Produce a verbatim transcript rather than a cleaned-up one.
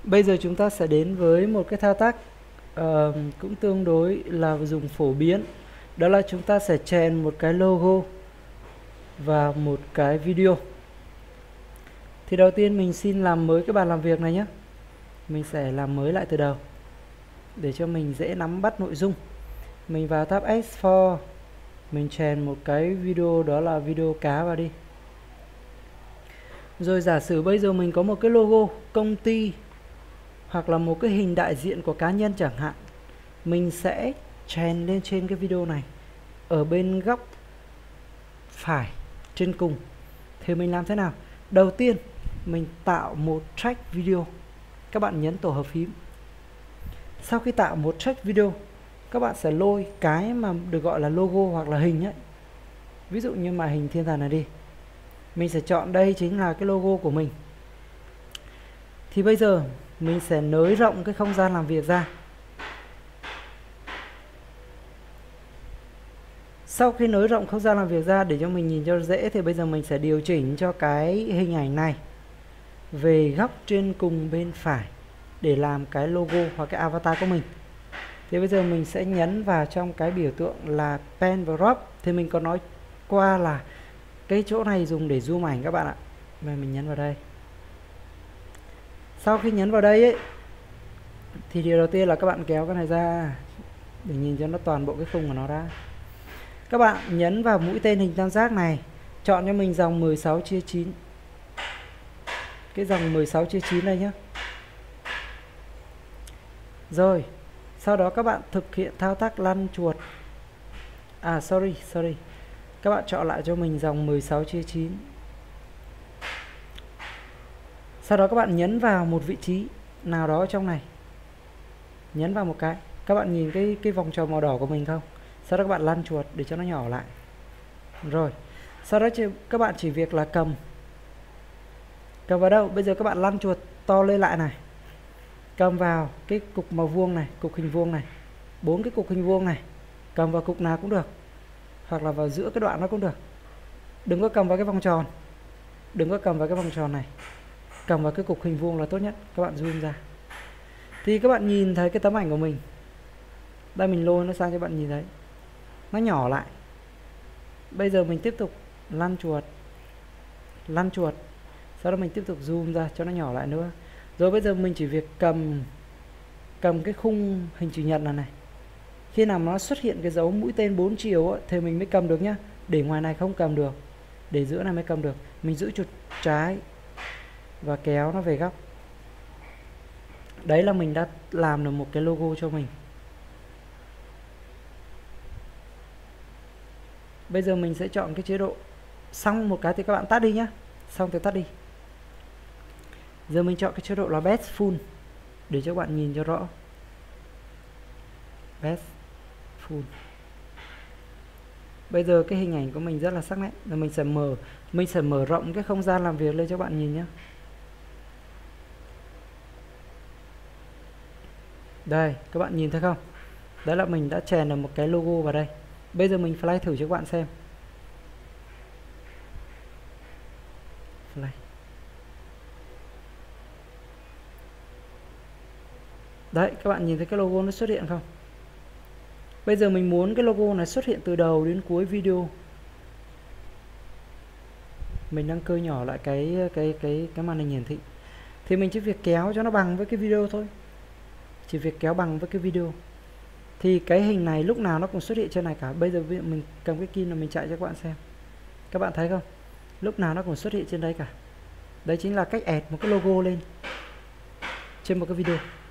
Bây giờ chúng ta sẽ đến với một cái thao tác uh, cũng tương đối là dùng phổ biến. Đó là chúng ta sẽ chèn một cái logo và một cái video. Thì đầu tiên mình xin làm mới cái bàn làm việc này nhé. Mình sẽ làm mới lại từ đầu để cho mình dễ nắm bắt nội dung. Mình vào tab Export, mình chèn một cái video, đó là video cá vào đi. Rồi giả sử bây giờ mình có một cái logo công ty hoặc là một cái hình đại diện của cá nhân chẳng hạn, mình sẽ chèn lên trên cái video này ở bên góc phải trên cùng. Thì mình làm thế nào? Đầu tiên mình tạo một track video, các bạn nhấn tổ hợp phím. Sau khi tạo một track video, các bạn sẽ lôi cái mà được gọi là logo hoặc là hình ấy, ví dụ như mà hình thiên thần này đi, mình sẽ chọn đây chính là cái logo của mình. Thì bây giờ mình sẽ nới rộng cái không gian làm việc ra. Sau khi nới rộng không gian làm việc ra để cho mình nhìn cho dễ, thì bây giờ mình sẽ điều chỉnh cho cái hình ảnh này về góc trên cùng bên phải để làm cái logo hoặc cái avatar của mình. Thì bây giờ mình sẽ nhấn vào trong cái biểu tượng là pen và crop. Thì mình có nói qua là cái chỗ này dùng để zoom ảnh các bạn ạ. Và mình nhấn vào đây. Sau khi nhấn vào đây ấy, thì điều đầu tiên là các bạn kéo cái này ra để nhìn cho nó toàn bộ cái khung của nó ra. Các bạn nhấn vào mũi tên hình tam giác này, chọn cho mình dòng mười sáu chia chín. Cái dòng mười sáu chia chín đây nhé. Rồi, sau đó các bạn thực hiện thao tác lăn chuột. À sorry, sorry. Các bạn chọn lại cho mình dòng mười sáu chia chín. Sau đó các bạn nhấn vào một vị trí nào đó trong này. Nhấn vào một cái. Các bạn nhìn cái cái vòng tròn màu đỏ của mình không? Sau đó các bạn lăn chuột để cho nó nhỏ lại. Rồi, sau đó các bạn chỉ việc là cầm. Cầm vào đâu? Bây giờ các bạn lăn chuột to lên lại này. Cầm vào cái cục màu vuông này, cục hình vuông này. Bốn cái cục hình vuông này. Cầm vào cục nào cũng được. Hoặc là vào giữa cái đoạn nó cũng được. Đừng có cầm vào cái vòng tròn. Đừng có cầm vào cái vòng tròn này. Cầm vào cái cục hình vuông là tốt nhất. Các bạn zoom ra. Thì các bạn nhìn thấy cái tấm ảnh của mình. Đây mình lôi nó sang cho bạn nhìn thấy. Nó nhỏ lại. Bây giờ mình tiếp tục lăn chuột. Lăn chuột. Sau đó mình tiếp tục zoom ra cho nó nhỏ lại nữa. Rồi bây giờ mình chỉ việc cầm Cầm cái khung hình chữ nhật này này. Khi nào nó xuất hiện cái dấu mũi tên bốn chiều ấy, thì mình mới cầm được nhá. Để ngoài này không cầm được. Để giữa này mới cầm được. Mình giữ chuột trái và kéo nó về góc. Đấy là mình đã làm được một cái logo cho mình. Bây giờ mình sẽ chọn cái chế độ. Xong một cái thì các bạn tắt đi nhá. Xong thì tắt đi. Giờ mình chọn cái chế độ là best full để cho các bạn nhìn cho rõ. Best full. Bây giờ cái hình ảnh của mình rất là sắc nét. Rồi mình sẽ mở Mình sẽ mở rộng cái không gian làm việc lên cho các bạn nhìn nhé. Đây, các bạn nhìn thấy không? Đấy là mình đã chèn được một cái logo vào đây. Bây giờ mình fly thử cho các bạn xem. Fly. Đấy, các bạn nhìn thấy cái logo nó xuất hiện không? Bây giờ mình muốn cái logo này xuất hiện từ đầu đến cuối video. Mình đang cơ nhỏ lại cái cái cái cái màn hình hiển thị. Thì mình chỉ việc kéo cho nó bằng với cái video thôi. Chỉ việc kéo bằng với cái video. Thì cái hình này lúc nào nó cũng xuất hiện trên này cả. Bây giờ mình cầm cái kim là mình chạy cho các bạn xem. Các bạn thấy không? Lúc nào nó cũng xuất hiện trên đây cả. Đấy chính là cách add một cái logo lên trên một cái video.